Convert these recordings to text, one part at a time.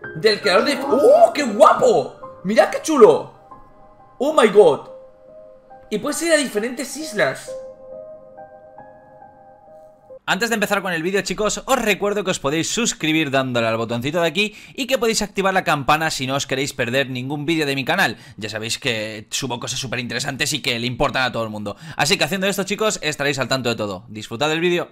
Del creador de... ¡Oh, qué guapo! ¡Mirad qué chulo! ¡Oh, my God! Y puedes ir a diferentes islas. Antes de empezar con el vídeo, chicos, os recuerdo que os podéis suscribir dándole al botoncito de aquí y que podéis activar la campana si no os queréis perder ningún vídeo de mi canal. Ya sabéis que subo cosas súper interesantes y que le importan a todo el mundo. Así que haciendo esto, chicos, estaréis al tanto de todo. Disfrutad del vídeo.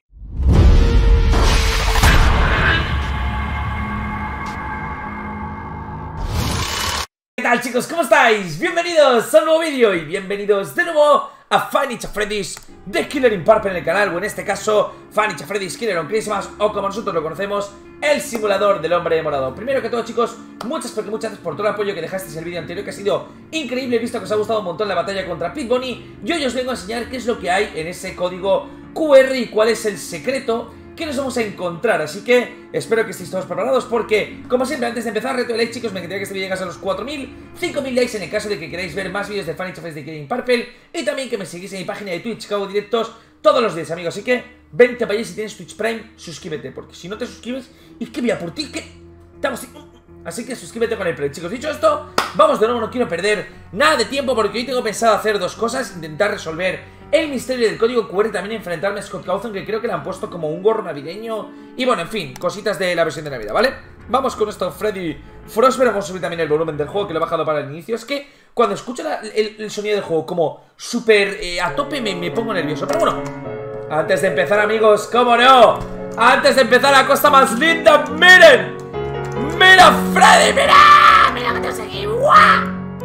¿Qué tal, chicos? ¿Cómo estáis? Bienvenidos a un nuevo vídeo y bienvenidos de nuevo a Five Nights at Freddy's The Killer in Purple en el canal, o en este caso Five Nights at Freddy's Killer on Christmas, o como nosotros lo conocemos, el simulador del hombre morado. Primero que todo, chicos, muchas gracias por todo el apoyo que dejasteis en el vídeo anterior, que ha sido increíble. He visto que os ha gustado un montón la batalla contra Pit Bunny y hoy os vengo a enseñar qué es lo que hay en ese código QR y cuál es el secreto que nos vamos a encontrar. Así que espero que estéis todos preparados porque, como siempre, antes de empezar, reto de like, chicos. Me encantaría que este vídeo llegase a los 4.000, 5.000 likes en el caso de que queráis ver más vídeos de Five Nights at Freddy's The Killer in Purple, y también que me seguís en mi página de Twitch, que hago directos todos los días, amigos. Así que vente para allá. Si tienes Twitch Prime, suscríbete, porque si no te suscribes, es que voy a por ti, que estamos... Así que suscríbete con el play, chicos. Dicho esto, vamos de nuevo. No quiero perder nada de tiempo porque hoy tengo pensado hacer dos cosas: intentar resolver el misterio del código QR, también enfrentarme a Scott Cawthon, que creo que le han puesto como un gorro navideño. Y bueno, en fin, cositas de la versión de Navidad, ¿vale? Vamos con esto, Freddy Fazbear. Vamos a subir también el volumen del juego, que lo he bajado para el inicio. Es que cuando escucho el sonido del juego como súper a tope me pongo nervioso. Pero bueno, antes de empezar, amigos, ¿cómo no? Antes de empezar, la cosa más linda, ¡miren! ¡Mira, Freddy! ¡Mira! ¡Mira que te seguí! ¡Guau!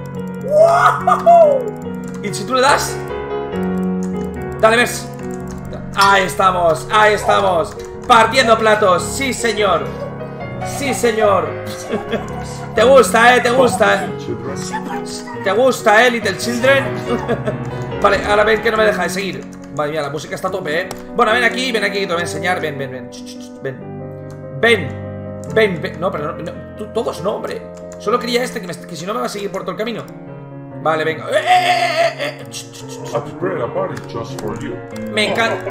¡Wow! Y si tú le das... Dale, ves. Ahí estamos, ahí estamos. Partiendo platos, sí señor. Sí señor. Te gusta, te gusta, Te gusta, Little Children. Vale, ahora ven que no me deja de seguir. Madre mía, la música está a tope, Bueno, ven aquí, que te voy a enseñar. Ven, ven, ven. Ven. No, pero no, tú, todos no, hombre. Solo quería este, que si no me va a seguir por todo el camino. Vale, venga. Me encanta.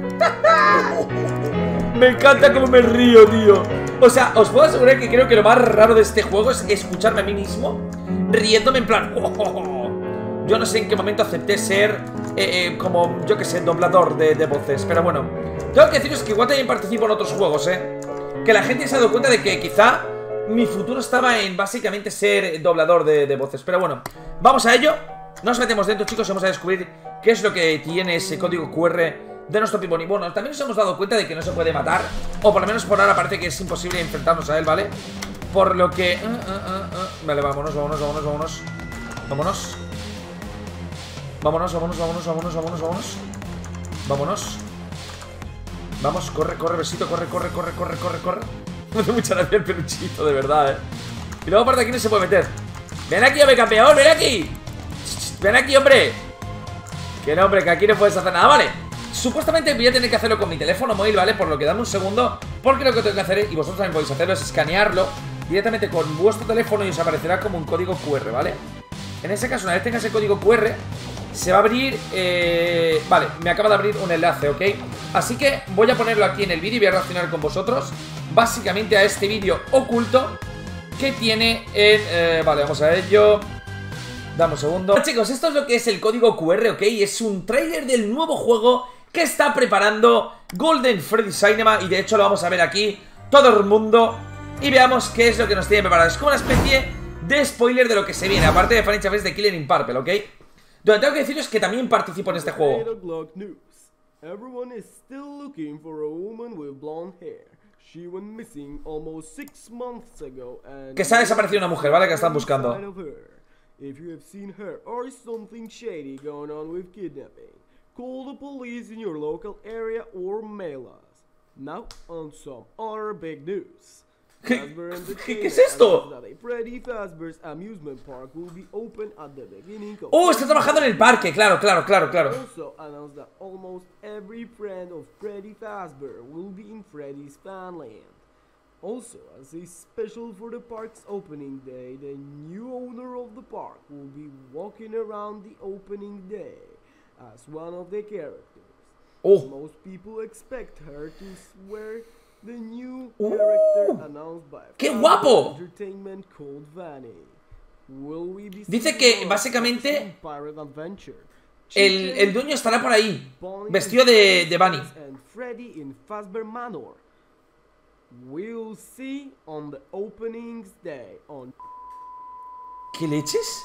Me encanta cómo me río, tío. O sea, os puedo asegurar que creo que lo más raro de este juego es escucharme a mí mismo riéndome en plan... Yo no sé en qué momento acepté ser como, yo que sé, doblador de voces. Pero bueno, tengo que deciros que igual también participo en otros juegos, que la gente se ha dado cuenta de que quizá mi futuro estaba en básicamente ser doblador de voces. Pero bueno, vamos a ello. Nos metemos dentro, chicos, y vamos a descubrir qué es lo que tiene ese código QR de nuestro Pit Bunny. Bueno, también nos hemos dado cuenta de que no se puede matar, o por lo menos por ahora parece que es imposible enfrentarnos a él, ¿vale? Por lo que... Vale, vámonos. Vamos, corre, besito, corre. Me hace mucha gracia el peluchito, de verdad, Y luego aparte aquí no se puede meter. Ven aquí, hombre campeón, ven aquí. Ven aquí, hombre. Que no, hombre, que aquí no puedes hacer nada, vale. Supuestamente voy a tener que hacerlo con mi teléfono móvil, ¿vale? Por lo que dame un segundo, porque lo que tengo que hacer, y vosotros también podéis hacerlo, es escanearlo directamente con vuestro teléfono y os aparecerá como un código QR, ¿vale? En ese caso, una vez tenga ese código QR, se va a abrir... Vale, me acaba de abrir un enlace, ¿ok? Así que voy a ponerlo aquí en el vídeo y voy a reaccionar con vosotros básicamente a este vídeo oculto que tiene en... Vale, vamos a ello. Dame un segundo. Bueno, chicos, esto es lo que es el código QR, ¿ok? Es un tráiler del nuevo juego que está preparando Golden Freddy Cinema, y de hecho lo vamos a ver aquí todo el mundo y veamos qué es lo que nos tiene preparado. Es como una especie de spoiler de lo que se viene, aparte de Five Nights at Freddy's The Killer in Purple, ¿ok? Donde tengo que deciros que también participo en este juego. Que se ha desaparecido una mujer, ¿vale? Que están buscando. If you have seen her or something shady going on with kidnapping, call the police in your local area or mail us. Now on some other big news. ¿Qué es esto? Freddy Fazbear's amusement park will be open at the beginning of... Oh, está trabajando en el parque, claro. Also announced that almost every friend of Freddy Fazbear will be in Freddy's Fanland. Also, as a special for the park's opening day, the new owner of the park will be walking around the opening day as one of the characters. Oh. Most people expect her to wear the new character announced by ¡Qué guapo! Entertainment called Vanny. Will we be Dice que seeing básicamente Pirate Adventure? el dueño estará por ahí, vestido de Bunny. And Freddy in Fazbear Manor. We'll see on the openings day on. ¿Qué leches?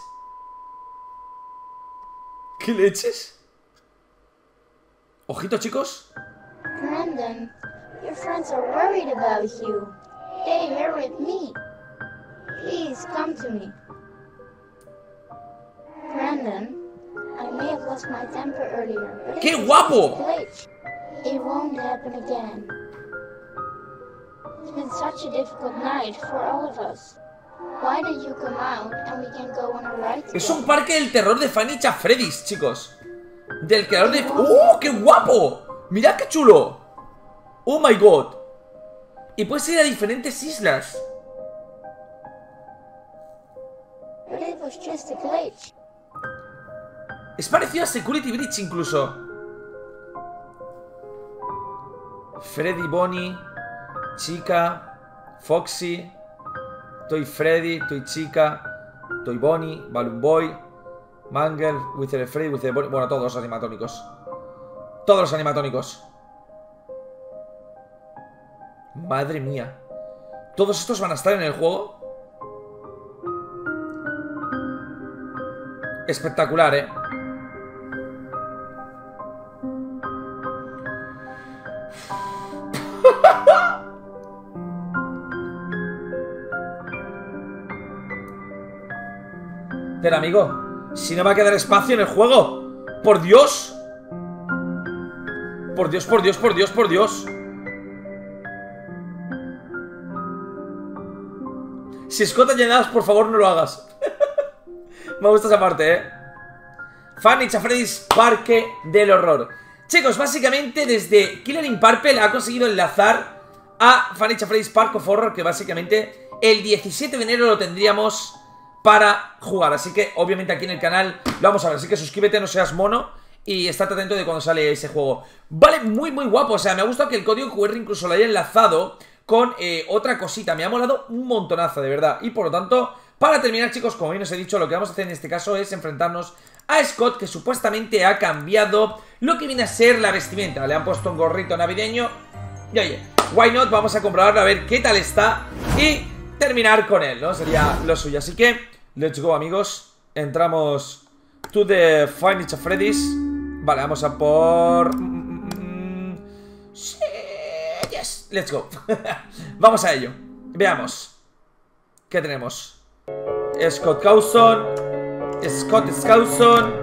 ¿Qué leches? Ojito, chicos. Brandon, your friends are worried about you. Stay here with me. Please come to me. Brandon, I may have lost my temper earlier, but ¡Qué it's guapo! a glitch. It won't happen again. It's been such a difficult night for all of us. Why don't you come out and we can go on a ride together? Es un parque del terror de Five Nights at Freddy's, chicos. Del creador de... ¡Oh, qué guapo! ¡Mirad qué chulo! ¡Oh, my God! Y puedes ir a diferentes islas. But it was just a glitch. Es parecido a Security Breach incluso. Freddy, Bonnie, Chica, Foxy, Toy Freddy, Toy Chica, Toy Bonnie, Balloon Boy, Mangle, Wither Freddy, Wither Bonnie. Bueno, todos los animatónicos. Todos los animatónicos. Madre mía. ¿Todos estos van a estar en el juego? Espectacular, ¿eh? Pero amigo, si no va a quedar espacio en el juego. ¡Por Dios! Por Dios, por Dios, por Dios, por Dios. Si Scott ha llenado, por favor no lo hagas. Me gusta esa parte, ¿eh? Five Nights at Freddy's Parque del Horror. Chicos, básicamente desde Killer in Purple ha conseguido enlazar a Five Nights at Freddy's Park of Horror, que básicamente el 17 de enero lo tendríamos para jugar. Así que obviamente aquí en el canal lo vamos a ver. Así que suscríbete, no seas mono, y estate atento de cuando sale ese juego. Vale, muy guapo. O sea, me ha gustado que el código QR incluso lo haya enlazado con otra cosita. Me ha molado un montonazo, de verdad. Y por lo tanto, para terminar, chicos, como bien os he dicho, lo que vamos a hacer en este caso es enfrentarnos a Scott, que supuestamente ha cambiado lo que viene a ser la vestimenta. Le han puesto un gorrito navideño. Y oye, why not, vamos a comprobarlo a ver qué tal está y terminar con él, ¿no? Sería lo suyo. Así que, let's go, amigos. Entramos to the Five Nights at Freddy's. Vale, vamos a por... Sí, yes, let's go. Vamos a ello. Veamos. ¿Qué tenemos? Scott Cawson. Scott Cawson.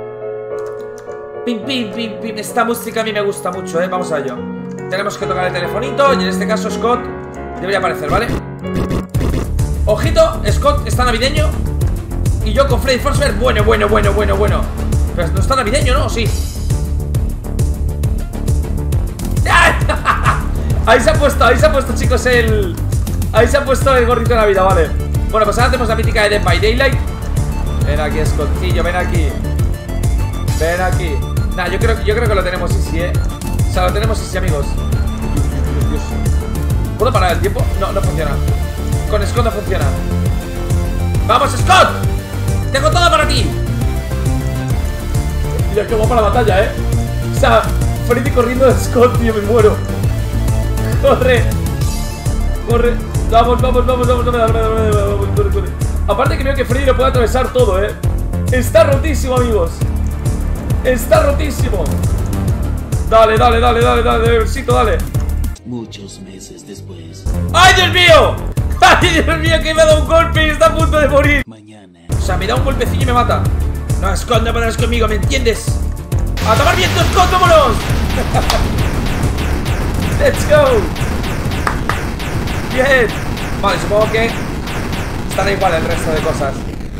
Pim, pim, pim, pim. Esta música a mí me gusta mucho, ¿eh? Vamos a ello. Tenemos que tocar el telefonito. Y en este caso Scott debería aparecer, ¿vale? Ojito, Scott está navideño. Y yo con Freddy Fazbear. Bueno. Pero no está navideño, ¿no? Sí. Ahí se ha puesto, chicos, el... Ahí se ha puesto el gorrito de Navidad, vale. Bueno, pues ahora hacemos la mítica de Dead by Daylight. Ven aquí, Scottillo, ven aquí. Ven aquí. Nah, yo creo que lo tenemos easy, O sea, lo tenemos easy, amigos. Dios. ¿Puedo parar el tiempo? No, no funciona. Con Scott no funciona. ¡Vamos, Scott! ¡Tengo todo para ti! Mira qué guapa la batalla, O sea, Freddy corriendo de Scott, tío, me muero. Corre. Corre. Vamos. Corre. Aparte que veo que Freddy lo puede atravesar todo, Está rotísimo, amigos. Está rotísimo. Dale, besito, dale. Muchos meses después. ¡Ay, Dios mío! ¡Ay, Dios mío, que me ha dado un golpe y está a punto de morir! Mañana. O sea, me da un golpecillo y me mata. No, Scott, no podrás conmigo, ¿me entiendes? ¡A tomar viento, Scott, vámonos! ¡Let's go! Bien. Vale, supongo que estará igual el resto de cosas.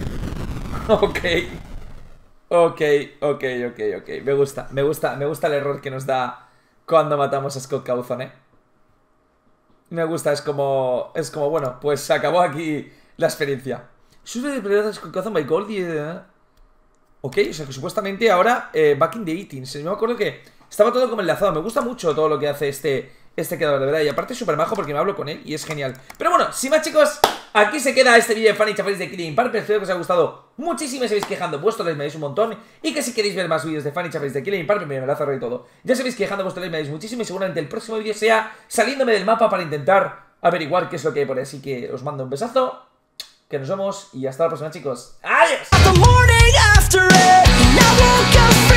Ok. Me gusta el error que nos da cuando matamos a Scott Cawthon, Me gusta, es como, bueno, pues se acabó aquí la experiencia. Sube de prioridad a Scott Cawthon by Goldie. Ok, o sea que supuestamente ahora back in the 18s. Yo me acuerdo que estaba todo como enlazado. Me gusta mucho todo lo que hace este creador, de verdad. Y aparte es súper majo porque me hablo con él y es genial. Pero bueno, sin más, chicos, aquí se queda este vídeo de Fanny Chafredis de Killing Imparpel. Espero que os haya gustado muchísimo. Sabéis quejando vuestro like, me dais un montón. Y que si queréis ver más vídeos de Fanny Chafredis de Killing Imparpel, me la cerré y todo. Ya sabéis que dejando vuestro like, me dais muchísimo. Y seguramente el próximo vídeo sea saliéndome del mapa para intentar averiguar qué es lo que hay por ahí. Así que os mando un besazo, que nos vemos y hasta la próxima, chicos. ¡Adiós!